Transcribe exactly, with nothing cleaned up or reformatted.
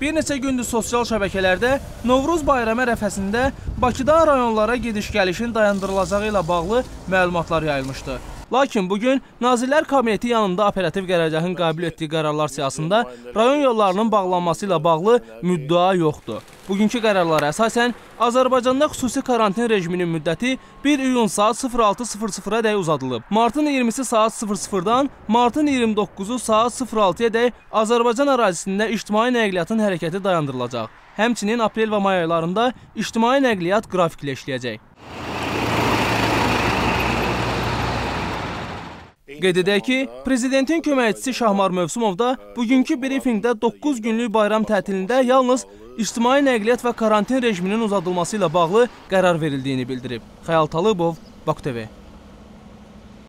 Bir neçə gündür sosial şəbəkələrdə Novruz bayramı ərəfəsində Bakıdan rayonlara gediş-gəlişin dayandırılacağı ilə bağlı məlumatlar yayılmışdı. Lakin bugün Nazirlər Kabineti yanında operativ qərargahın qəbul etdiyi qərarlar siyasında rayon yollarının bağlanması ilə bağlı müddəa yoxdur. Bugünkü qərarlara əsasən Azərbaycanda xüsusi karantin rejiminin müddəti bir iyun saat sıfır altı sıfır sıfıra dək uzadılıb. Martın iyirmisi saat sıfır sıfırdan Martın iyirmi doqquzu saat sıfır altıya dək Azərbaycan ərazisində ictimai nəqliyyatın hərəkəti dayandırılacaq. Həmçinin aprel və may aylarında ictimai nəqliyyat qrafiklə işləyəcək. Qeyd edək ki, Prezidentin köməkçisi Şahmar Mövsümov da bugünkü brifinqdə doqquz günlük bayram tətilində yalnız ictimai nəqliyyat və karantin rejiminin uzadılması ilə bağlı qərar verildiyini bildirib. Xəyal Talıbov, Baku T V.